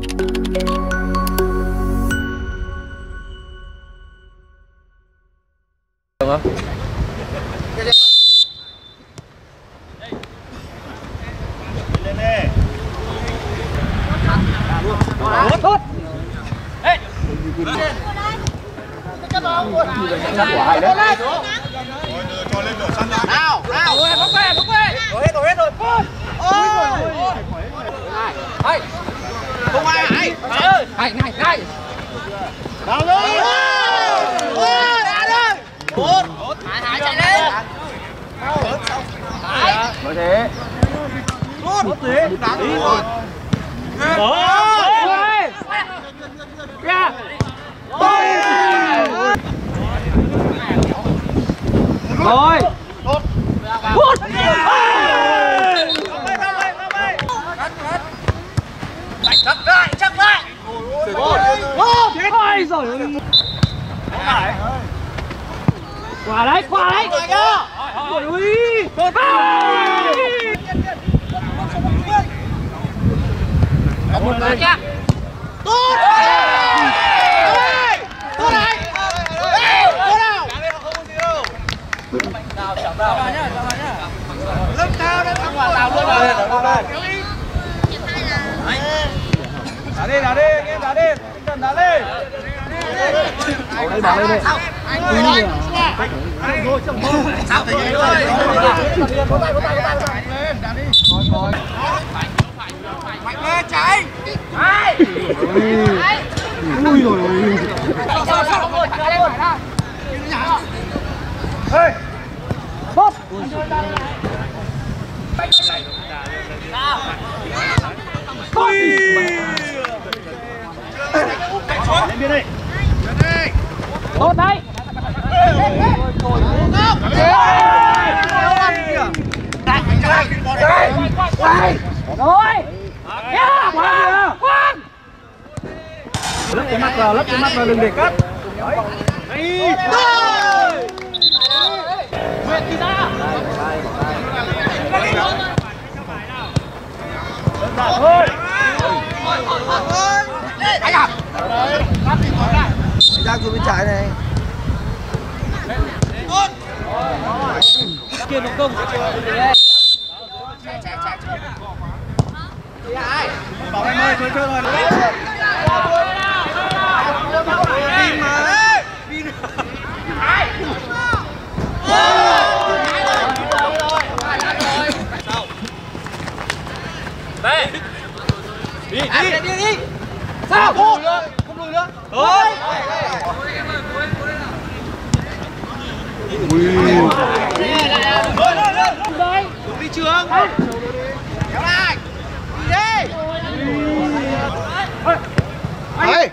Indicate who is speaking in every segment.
Speaker 1: Được không?
Speaker 2: Lên đi.
Speaker 3: Tốt.
Speaker 2: Ê.
Speaker 1: Quả hay đấy.
Speaker 2: Cho lên đổ săn ra.
Speaker 3: Nào, nào. Rồi, bốc về. Đổ hết rồi. Ôi. Hay. Không ai hay. Hay.
Speaker 2: Nào rồi.
Speaker 3: Ôi, đã rồi. Tốt. Hải chạy lên.
Speaker 1: Nói thế.
Speaker 3: Tốt gì? Đáng rồi.
Speaker 2: Ôi.
Speaker 3: Kìa.
Speaker 1: Rồi.
Speaker 3: Tốt. Chắc lại.
Speaker 1: Ôi giời ơi. Quả đấy. Ôi ui. Tốt.
Speaker 3: Một người nha. Tốt. Tốt này. Tốt nào. Lớp cao đấy, thằng quả tàu luôn rồi.
Speaker 2: Đá đi, anh em đá đi. Tinh thần đá đi.
Speaker 1: Đây bảo đây này.
Speaker 3: Sao thì vậy thôi. Mạnh lên chạy.
Speaker 1: Ui rồi ôi.
Speaker 2: Ê.
Speaker 1: Tốt.
Speaker 2: Ui. Lên bên đây.
Speaker 1: Tốt đấy. Rồi. Quang.
Speaker 2: Lấp cái mắt vào đừng để cắt. Đấy.
Speaker 3: Nguyện thì ra.
Speaker 2: Thôi.
Speaker 3: Đánh à?
Speaker 1: Giang xuống bên trái này.
Speaker 3: Kia nó công.
Speaker 2: Bảo em ơi, chơi rồi.
Speaker 3: Đi. Sao? Không lùi nữa.
Speaker 2: Thôi.
Speaker 3: Đây. Đi trường. Kéo lại. Đi.
Speaker 2: Đây.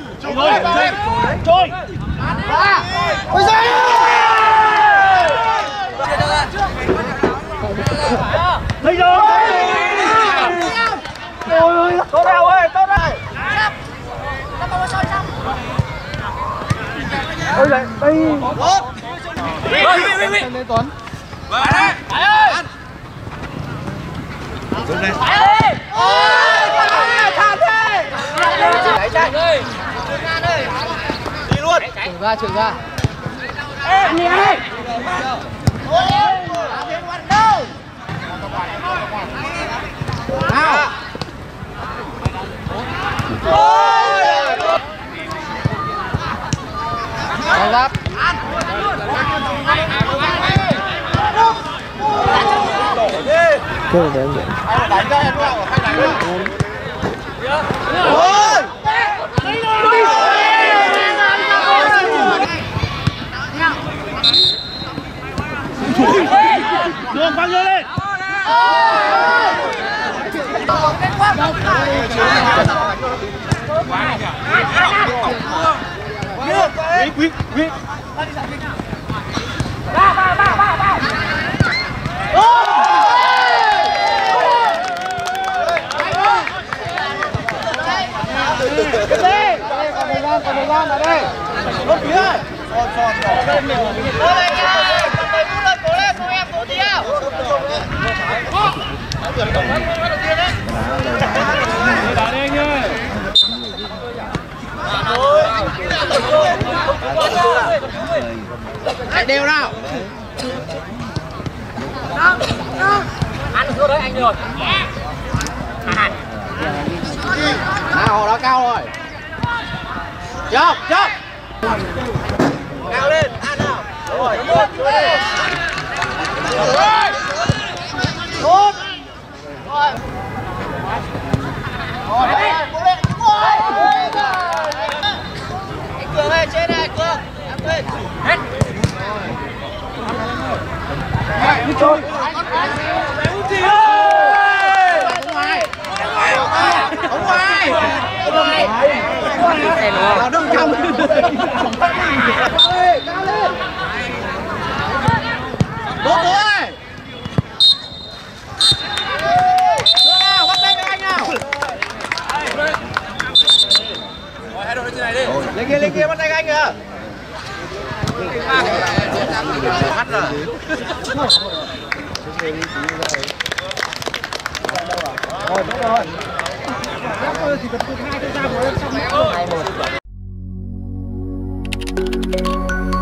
Speaker 2: Trôi.
Speaker 3: Ôi giời.
Speaker 2: Lấy rồi. Ôi, tốt nào ơi, tốt này. Ôi giời, đây.
Speaker 3: Tốt.
Speaker 1: Lên Tuấn.
Speaker 3: Phải đây. Phải ơi.
Speaker 2: Xuống đây.
Speaker 3: Phải ơi. Ôi, thảm thế. Chạy ơi.
Speaker 2: Đi luôn.
Speaker 1: Trường ra.
Speaker 3: Ê, đi đây. Ôi, tiếng quạt đâu. Nào.
Speaker 1: Rồi giáp. Chơi để em vậy.
Speaker 2: Đánh ra em luôn. Đánh luôn.
Speaker 3: Ôi.
Speaker 2: Đường bao nhiêu lên. Quý.
Speaker 3: Ba.
Speaker 1: Còn thời gian ở đây.
Speaker 2: Rốt phía ơi.
Speaker 3: Lên mình. Cố lên nha. Cố lên, cố em, cố tí nào.
Speaker 2: Đá đi anh ơi.
Speaker 3: rồi.
Speaker 1: Nào đó cao rồi. Chọc, chọc.
Speaker 3: Cao lên, ăn nào. Rồi,
Speaker 1: Tốt.
Speaker 3: Cường ơi, trên này, Cường. Hết.
Speaker 2: Đi trôi.
Speaker 1: Không ngoài. Vào đông trong. Cao lên. Tốt rồi. Đưa nào, bắt tay với anh nào.
Speaker 3: Rồi, hai đội lên trên này đi.
Speaker 1: Lên kia bắt tay với anh kìa.
Speaker 3: Mắt rồi.
Speaker 2: Rồi, đúng rồi. Chỉ cần tụt 2 ra một xong 2-1.